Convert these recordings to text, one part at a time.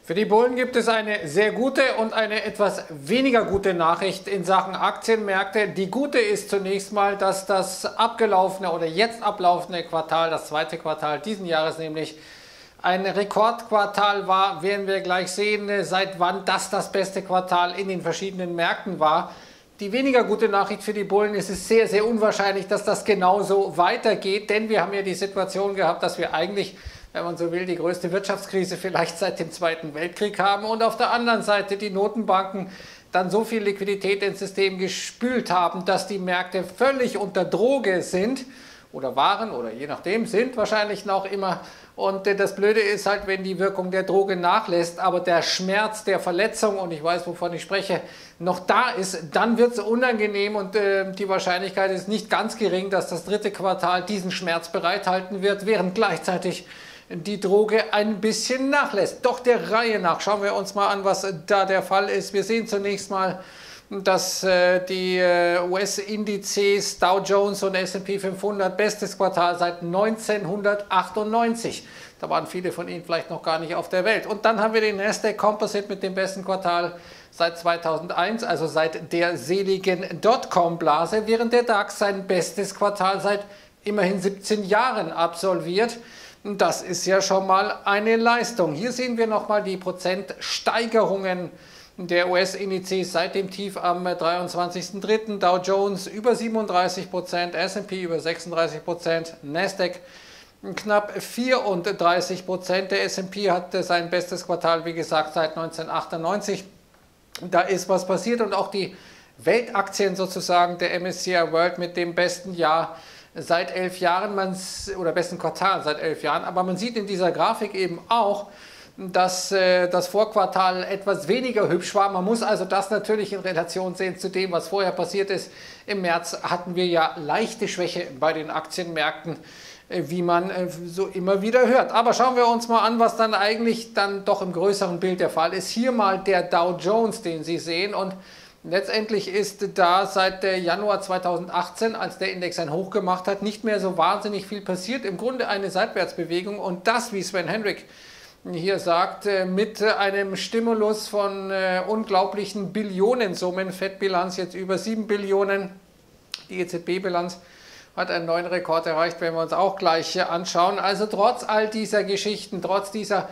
Für die Bullen gibt es eine sehr gute und eine etwas weniger gute Nachricht in Sachen Aktienmärkte. Die gute ist zunächst mal, dass das abgelaufene oder jetzt ablaufende Quartal, das zweite Quartal diesen Jahres nämlich, ein Rekordquartal war. Werden wir gleich sehen, seit wann das beste Quartal in den verschiedenen Märkten war. Die weniger gute Nachricht für die Bullen ist, es ist sehr, sehr unwahrscheinlich, dass das genauso weitergeht, denn wir haben ja die Situation gehabt, dass wir eigentlich, wenn man so will, die größte Wirtschaftskrise vielleicht seit dem Zweiten Weltkrieg haben und auf der anderen Seite die Notenbanken dann so viel Liquidität ins System gespült haben, dass die Märkte völlig unter Droge sind oder waren oder je nachdem sind wahrscheinlich noch immer. Und das Blöde ist halt, wenn die Wirkung der Droge nachlässt, aber der Schmerz der Verletzung, und ich weiß, wovon ich spreche, noch da ist, dann wird es unangenehm und die Wahrscheinlichkeit ist nicht ganz gering, dass das dritte Quartal diesen Schmerz bereithalten wird, während gleichzeitig die Droge ein bisschen nachlässt. Doch der Reihe nach schauen wir uns mal an, was da der Fall ist. Wir sehen zunächst mal, dass die US-Indizes Dow Jones und S&P 500 bestes Quartal seit 1998. Da waren viele von Ihnen vielleicht noch gar nicht auf der Welt. Und dann haben wir den Nasdaq Composite mit dem besten Quartal seit 2001, also seit der seligen Dotcom-Blase, während der DAX sein bestes Quartal seit immerhin 17 Jahren absolviert. Das ist ja schon mal eine Leistung. Hier sehen wir nochmal die Prozentsteigerungen der US-Indizes seit dem Tief am 23.03. Dow Jones über 37%, S&P über 36%, Nasdaq knapp 34%. Der S&P hatte sein bestes Quartal, wie gesagt, seit 1998. Da ist was passiert und auch die Weltaktien sozusagen, der MSCI World mit dem besten Jahr seit 11 Jahren, oder besten Quartal seit 11 Jahren. Aber man sieht in dieser Grafik eben auch, dass das Vorquartal etwas weniger hübsch war. Man muss also das natürlich in Relation sehen zu dem, was vorher passiert ist. Im März hatten wir ja leichte Schwäche bei den Aktienmärkten, wie man so immer wieder hört. Aber schauen wir uns mal an, was dann eigentlich dann doch im größeren Bild der Fall ist. Hier mal der Dow Jones, den Sie sehen, und letztendlich ist da seit Januar 2018, als der Index ein Hoch gemacht hat, nicht mehr so wahnsinnig viel passiert. Im Grunde eine Seitwärtsbewegung und das, wie Sven Hendrick hier sagt, mit einem Stimulus von unglaublichen Billionensummen, Fettbilanz jetzt über 7 Billionen, die EZB-Bilanz hat einen neuen Rekord erreicht, werden wir uns auch gleich anschauen. Also trotz all dieser Geschichten, trotz dieser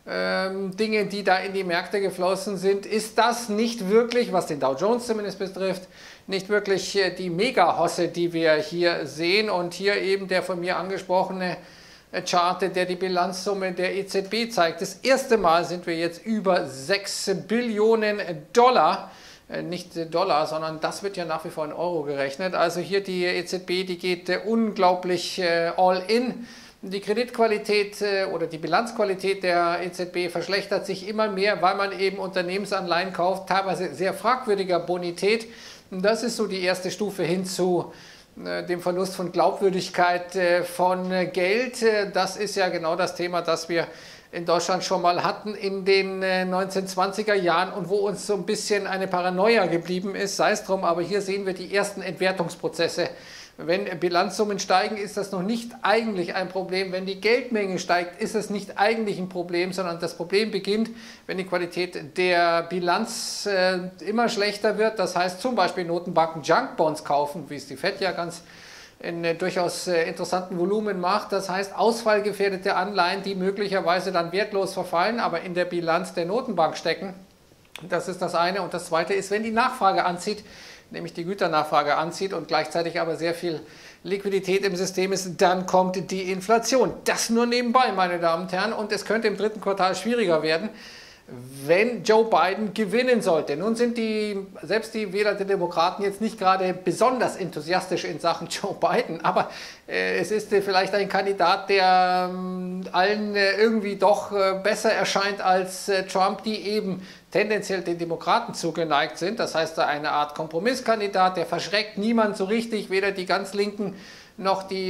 Dinge, die da in die Märkte geflossen sind, ist das nicht wirklich, was den Dow Jones zumindest betrifft, nicht wirklich die Mega-Hosse, die wir hier sehen. Und hier eben der von mir angesprochene Chart, der die Bilanzsumme der EZB zeigt. Das erste Mal sind wir jetzt über 6 Billionen Dollar, nicht Dollar, sondern das wird ja nach wie vor in Euro gerechnet. Also hier die EZB, die geht unglaublich all in. Die Kreditqualität oder die Bilanzqualität der EZB verschlechtert sich immer mehr, weil man eben Unternehmensanleihen kauft, teilweise sehr fragwürdiger Bonität. Und das ist so die erste Stufe hin zu dem Verlust von Glaubwürdigkeit von Geld. Das ist ja genau das Thema, das wir in Deutschland schon mal hatten in den 1920er Jahren und wo uns so ein bisschen eine Paranoia geblieben ist, sei es drum, aber hier sehen wir die ersten Entwertungsprozesse. Wenn Bilanzsummen steigen, ist das noch nicht eigentlich ein Problem. Wenn die Geldmenge steigt, ist es nicht eigentlich ein Problem, sondern das Problem beginnt, wenn die Qualität der Bilanz immer schlechter wird. Das heißt zum Beispiel Notenbanken Junkbonds kaufen, wie es die FED ja ganz in durchaus interessanten Volumen macht. Das heißt ausfallgefährdete Anleihen, die möglicherweise dann wertlos verfallen, aber in der Bilanz der Notenbank stecken. Das ist das eine. Und das zweite ist, wenn die Nachfrage anzieht, nämlich die Güternachfrage anzieht und gleichzeitig aber sehr viel Liquidität im System ist, dann kommt die Inflation. Das nur nebenbei, meine Damen und Herren, und es könnte im dritten Quartal schwieriger werden, wenn Joe Biden gewinnen sollte. Nun sind selbst die Wähler der Demokraten jetzt nicht gerade besonders enthusiastisch in Sachen Joe Biden, aber es ist vielleicht ein Kandidat, der allen irgendwie doch besser erscheint als Trump, die eben tendenziell den Demokraten zugeneigt sind. Das heißt, eine Art Kompromisskandidat, der verschreckt niemand so richtig, weder die ganz Linken noch die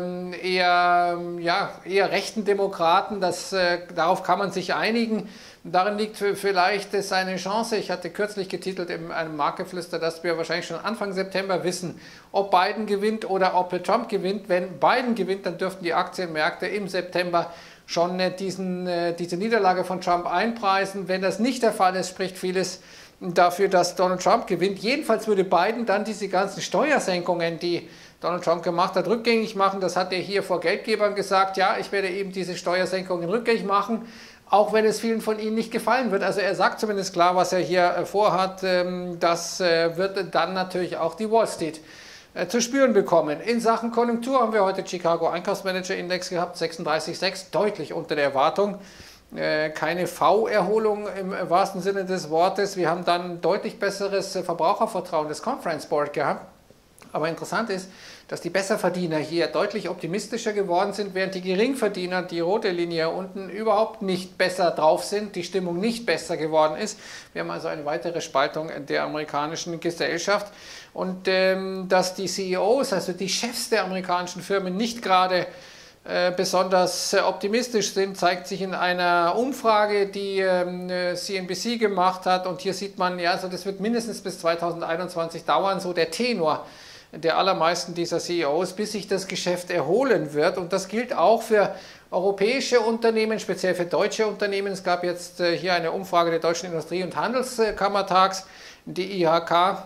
eher rechten Demokraten. Darauf kann man sich einigen. Darin liegt vielleicht seine Chance. Ich hatte kürzlich getitelt in einem Marktgeflüster, dass wir wahrscheinlich schon Anfang September wissen, ob Biden gewinnt oder ob Trump gewinnt. Wenn Biden gewinnt, dann dürften die Aktienmärkte im September schon diese Niederlage von Trump einpreisen. Wenn das nicht der Fall ist, spricht vieles dafür, dass Donald Trump gewinnt. Jedenfalls würde Biden dann diese ganzen Steuersenkungen, die Donald Trump gemacht hat, rückgängig machen. Das hat er hier vor Geldgebern gesagt. Ja, ich werde eben diese Steuersenkungen rückgängig machen, auch wenn es vielen von ihnen nicht gefallen wird. Also er sagt zumindest klar, was er hier vorhat. Das wird dann natürlich auch die Wall Street zu spüren bekommen. In Sachen Konjunktur haben wir heute Chicago Einkaufsmanager Index gehabt, 36,6, deutlich unter der Erwartung. Keine V-Erholung im wahrsten Sinne des Wortes. Wir haben dann deutlich besseres Verbrauchervertrauen des Conference Board gehabt. Aber interessant ist, dass die Besserverdiener hier deutlich optimistischer geworden sind, während die Geringverdiener, die rote Linie unten, überhaupt nicht besser drauf sind, die Stimmung nicht besser geworden ist. Wir haben also eine weitere Spaltung der amerikanischen Gesellschaft. Und dass die CEOs, also die Chefs der amerikanischen Firmen, nicht gerade besonders optimistisch sind, zeigt sich in einer Umfrage, die CNBC gemacht hat. Und hier sieht man, ja, also das wird mindestens bis 2021 dauern, so der Tenor der allermeisten dieser CEOs, bis sich das Geschäft erholen wird. Und das gilt auch für europäische Unternehmen, speziell für deutsche Unternehmen. Es gab jetzt hier eine Umfrage der Deutschen Industrie- und Handelskammertags, die IHK,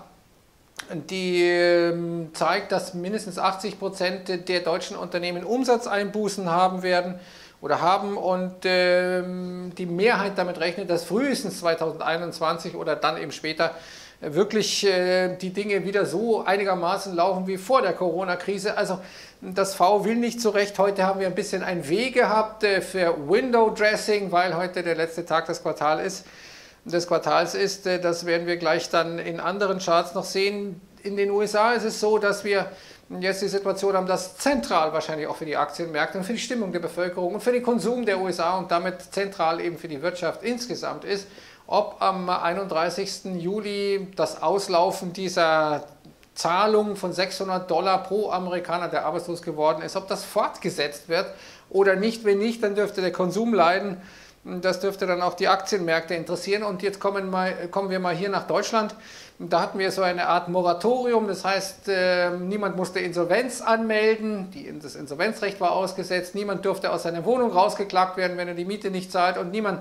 die zeigt, dass mindestens 80% der deutschen Unternehmen Umsatzeinbußen haben werden oder haben und die Mehrheit damit rechnet, dass frühestens 2021 oder dann eben später wirklich die Dinge wieder so einigermaßen laufen wie vor der Corona-Krise. Also das V will nicht so recht. Heute haben wir ein bisschen ein W gehabt für Window Dressing, weil heute der letzte Tag des Quartals ist. Das werden wir gleich dann in anderen Charts noch sehen. In den USA ist es so, dass wir jetzt die Situation haben, dass zentral wahrscheinlich auch für die Aktienmärkte und für die Stimmung der Bevölkerung und für den Konsum der USA und damit zentral eben für die Wirtschaft insgesamt ist, ob am 31. Juli das Auslaufen dieser Zahlung von $600 pro Amerikaner, der arbeitslos geworden ist, ob das fortgesetzt wird oder nicht. Wenn nicht, dann dürfte der Konsum leiden. Das dürfte dann auch die Aktienmärkte interessieren. Und jetzt kommen wir mal hier nach Deutschland. Da hatten wir so eine Art Moratorium. Das heißt, niemand musste Insolvenz anmelden. Das Insolvenzrecht war ausgesetzt. Niemand durfte aus seiner Wohnung rausgeklagt werden, wenn er die Miete nicht zahlt. Und niemand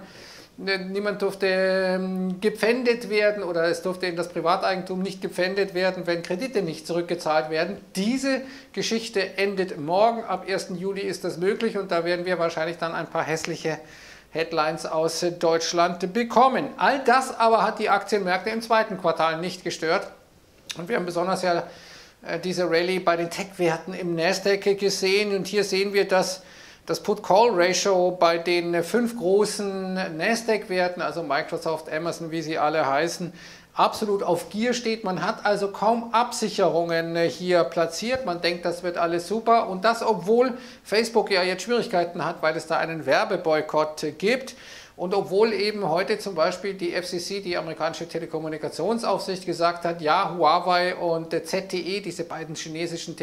durfte gepfändet werden oder es durfte in das Privateigentum nicht gepfändet werden, wenn Kredite nicht zurückgezahlt werden. Diese Geschichte endet morgen. Ab 1. Juli ist das möglich und da werden wir wahrscheinlich dann ein paar hässliche Headlines aus Deutschland bekommen. All das aber hat die Aktienmärkte im zweiten Quartal nicht gestört. Und wir haben besonders ja diese Rallye bei den Tech-Werten im Nasdaq gesehen. Und hier sehen wir, dass das Put-Call-Ratio bei den 5 großen Nasdaq-Werten, also Microsoft, Amazon, wie sie alle heißen, absolut auf Gier steht. Man hat also kaum Absicherungen hier platziert. Man denkt, das wird alles super. Und das, obwohl Facebook ja jetzt Schwierigkeiten hat, weil es da einen Werbeboykott gibt. Und obwohl eben heute zum Beispiel die FCC, die amerikanische Telekommunikationsaufsicht, gesagt hat, ja, Huawei und ZTE, diese beiden chinesischen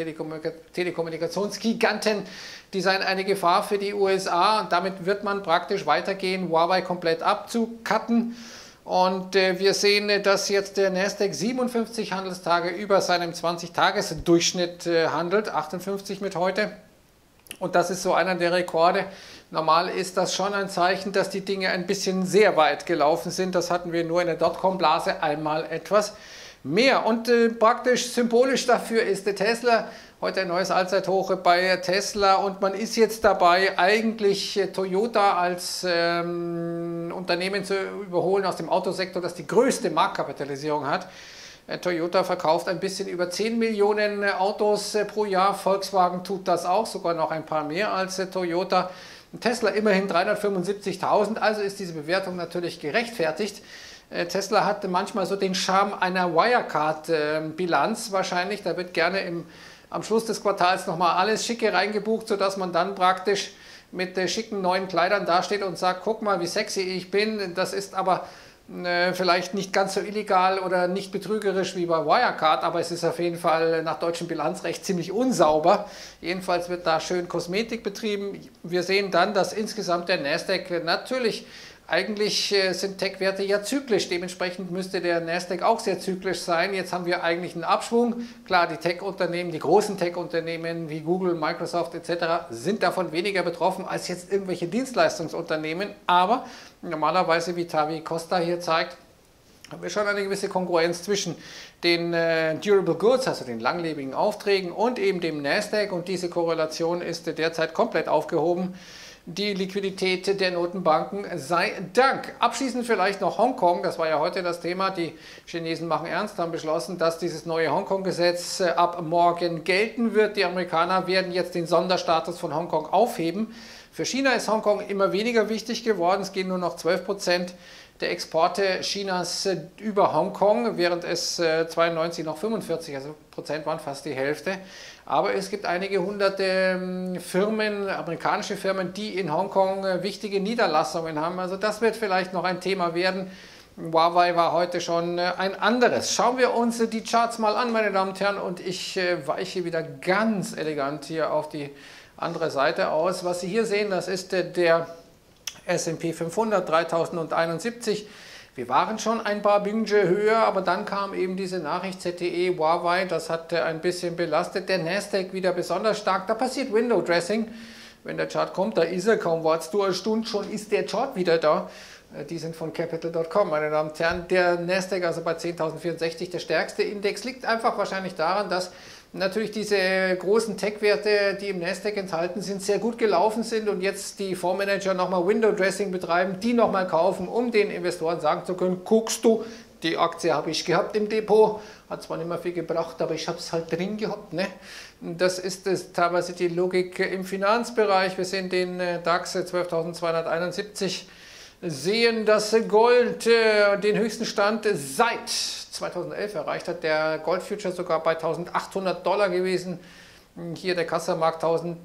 Telekommunikationsgiganten, die seien eine Gefahr für die USA. Und damit wird man praktisch weitergehen, Huawei komplett abzucutten. Und wir sehen, dass jetzt der Nasdaq 57 Handelstage über seinem 20-Tages-Durchschnitt handelt, 58 mit heute. Und das ist so einer der Rekorde. Normal ist das schon ein Zeichen, dass die Dinge ein bisschen sehr weit gelaufen sind. Das hatten wir nur in der Dotcom-Blase einmal etwas mehr. Und praktisch symbolisch dafür ist der Tesla. Heute ein neues Allzeithoch bei Tesla und man ist jetzt dabei, eigentlich Toyota als Unternehmen zu überholen aus dem Autosektor, das die größte Marktkapitalisierung hat. Toyota verkauft ein bisschen über 10 Millionen Autos pro Jahr, Volkswagen tut das auch, sogar noch ein paar mehr als Toyota. Tesla immerhin 375.000, also ist diese Bewertung natürlich gerechtfertigt. Tesla hatte manchmal so den Charme einer Wirecard-Bilanz wahrscheinlich, da wird gerne am Schluss des Quartals nochmal alles Schicke reingebucht, sodass man dann praktisch mit schicken neuen Kleidern dasteht und sagt, guck mal, wie sexy ich bin. Das ist aber vielleicht nicht ganz so illegal oder nicht betrügerisch wie bei Wirecard, aber es ist auf jeden Fall nach deutschem Bilanzrecht ziemlich unsauber. Jedenfalls wird da schön Kosmetik betrieben. Wir sehen dann, dass insgesamt der Nasdaq natürlich eigentlich sind Tech-Werte ja zyklisch, dementsprechend müsste der Nasdaq auch sehr zyklisch sein. Jetzt haben wir eigentlich einen Abschwung. Klar, die Tech-Unternehmen, die großen Tech-Unternehmen wie Google, Microsoft etc. sind davon weniger betroffen als jetzt irgendwelche Dienstleistungsunternehmen. Aber normalerweise, wie Tavi Costa hier zeigt, haben wir schon eine gewisse Kongruenz zwischen den Durable Goods, also den langlebigen Aufträgen, und eben dem Nasdaq. Und diese Korrelation ist derzeit komplett aufgehoben. Die Liquidität der Notenbanken sei Dank. Abschließend vielleicht noch Hongkong, das war ja heute das Thema. Die Chinesen machen ernst, haben beschlossen, dass dieses neue Hongkong-Gesetz ab morgen gelten wird. Die Amerikaner werden jetzt den Sonderstatus von Hongkong aufheben. Für China ist Hongkong immer weniger wichtig geworden. Es gehen nur noch 12% der Exporte Chinas über Hongkong, während es 92 noch 45, also Prozent waren fast die Hälfte. Aber es gibt einige hunderte Firmen, amerikanische Firmen, die in Hongkong wichtige Niederlassungen haben. Also das wird vielleicht noch ein Thema werden. Huawei war heute schon ein anderes. Schauen wir uns die Charts mal an, meine Damen und Herren, und ich weiche wieder ganz elegant hier auf die andere Seite aus. Was Sie hier sehen, das ist der S&P 500, 3071. Wir waren schon ein paar Binge höher, aber dann kam eben diese Nachricht ZTE, Huawei, das hat ein bisschen belastet. Der Nasdaq wieder besonders stark, da passiert Window Dressing. Wenn der Chart kommt, da ist er, kaum wartest du eine Stunde, schon ist der Chart wieder da. Die sind von Capital.com, meine Damen und Herren. Der Nasdaq, also bei 10.064, der stärkste Index, liegt einfach wahrscheinlich daran, dass natürlich diese großen Tech-Werte, die im Nasdaq enthalten sind, sehr gut gelaufen sind und jetzt die Fondsmanager nochmal Window-Dressing betreiben, die nochmal kaufen, um den Investoren sagen zu können, guckst du, die Aktie habe ich gehabt im Depot, hat zwar nicht mehr viel gebracht, aber ich habe es halt drin gehabt. Ne? Das ist teilweise die Logik im Finanzbereich. Wir sehen den DAX 12.271, sehen, dass Gold den höchsten Stand seit 2011 erreicht hat. Der Gold Future sogar bei $1.800 gewesen. Hier der Kassamarkt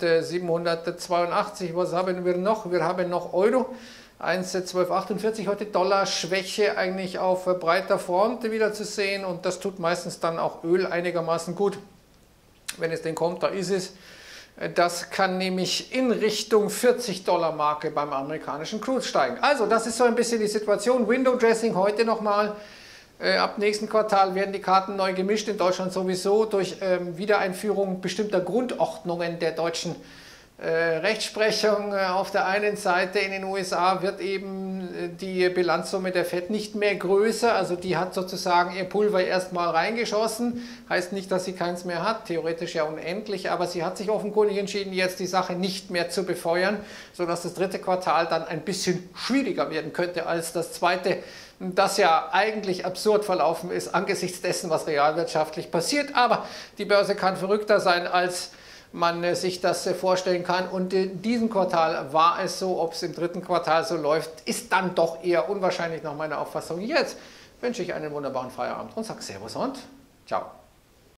1.782. Was haben wir noch? Wir haben noch Euro. 1,1248, heute Dollar-Schwäche eigentlich auf breiter Front wieder zu sehen. Und das tut meistens dann auch Öl einigermaßen gut. Wenn es denn kommt, da ist es. Das kann nämlich in Richtung 40-Dollar-Marke beim amerikanischen Crude steigen. Also das ist so ein bisschen die Situation. Window Dressing heute nochmal. Ab nächsten Quartal werden die Karten neu gemischt, in Deutschland sowieso durch Wiedereinführung bestimmter Grundordnungen der deutschen Rechtsprechung. Auf der einen Seite in den USA wird eben die Bilanzsumme der FED nicht mehr größer, also die hat sozusagen ihr Pulver erstmal reingeschossen, heißt nicht, dass sie keins mehr hat, theoretisch ja unendlich, aber sie hat sich offenkundig entschieden, jetzt die Sache nicht mehr zu befeuern, sodass das dritte Quartal dann ein bisschen schwieriger werden könnte als das zweite, das ja eigentlich absurd verlaufen ist angesichts dessen, was realwirtschaftlich passiert, aber die Börse kann verrückter sein, als man sich das vorstellen kann. Und in diesem Quartal war es so, ob es im dritten Quartal so läuft, ist dann doch eher unwahrscheinlich nach meiner Auffassung. Jetzt wünsche ich einen wunderbaren Feierabend und sage Servus und ciao.